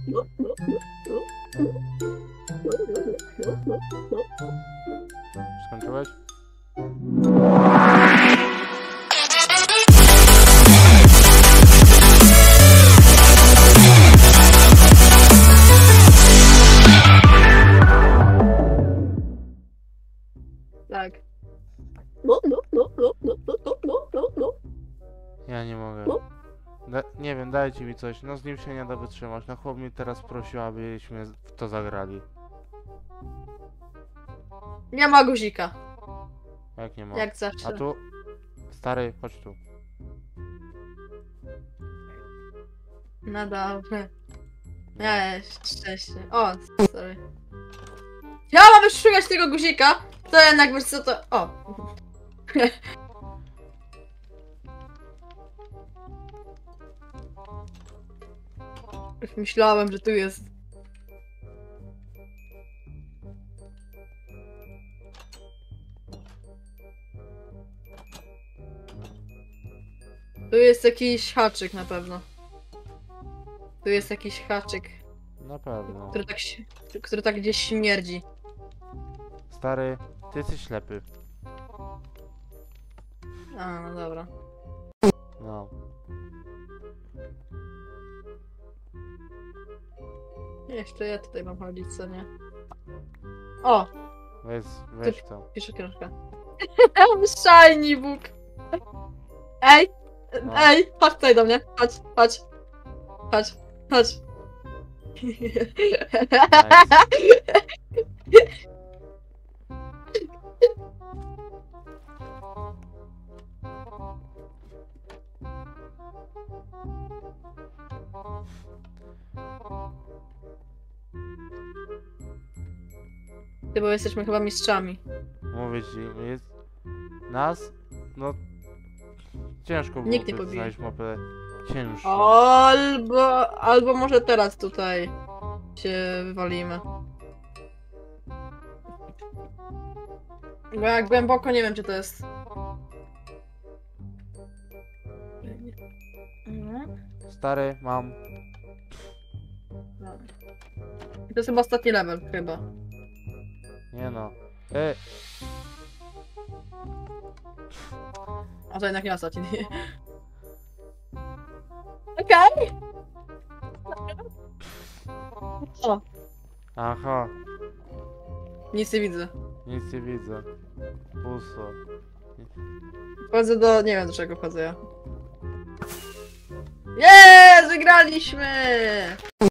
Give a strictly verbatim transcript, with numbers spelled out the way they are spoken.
Skończyłeś? Tak. Ja nie mogę. Da nie wiem, dajcie mi coś. No z nim się nie da wytrzymać. No chłop mi teraz prosił, abyśmy w to zagrali. Nie ma guzika. Jak nie ma? Jak zawsze. A tu? Stary, chodź tu. No dobrze. Nie, szczęście. O, sorry. Ja mam już szukać tego guzika. To jednak wiesz co to... O. Już myślałem, że tu jest. Tu jest jakiś haczyk na pewno. Tu jest jakiś haczyk, Na pewno. który tak, ś- który tak gdzieś śmierdzi. Stary, ty jesteś ślepy. A, no dobra. No. Jeszcze ja tutaj mam chodzić, co nie? O! Weź, weź to. Piszę książkę. Shiny book! Ej! No. Ej! Chodź tutaj do mnie! Chodź, chodź! Chodź, chodź! Ty, bo jesteśmy chyba mistrzami. Mówię ci, jest... Nas? No... Ciężko Nikt nie byłoby pobije. znaleźć mapę cięższą. Albo, albo może teraz tutaj się wywalimy. Bo jak głęboko nie wiem, czy to jest. No. Stary, mam. To jest chyba ostatni level, chyba. Nie no. E, A to jednak nie ostatni. Okej! O, aha, nic nie widzę. nic nie widzę. Pusto. Wchodzę do... nie wiem do czego wchodzę ja. Jeee! Wygraliśmy!